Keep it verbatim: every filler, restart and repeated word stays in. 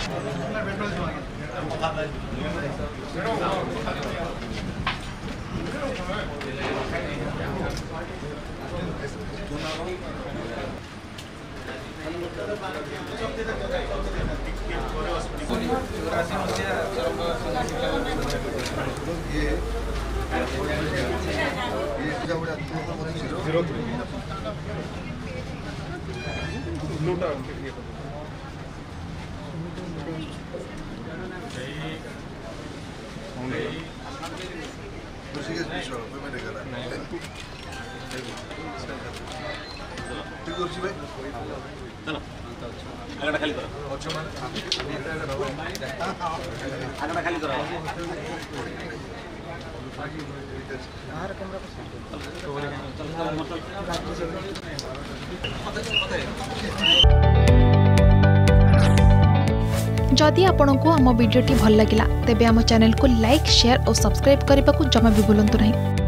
जदि आपंक आम भिडी भल लगा तेब आम चैनल को लाइक शेयर और सब्सक्राइब करने को जमा भी भूलु नहीं।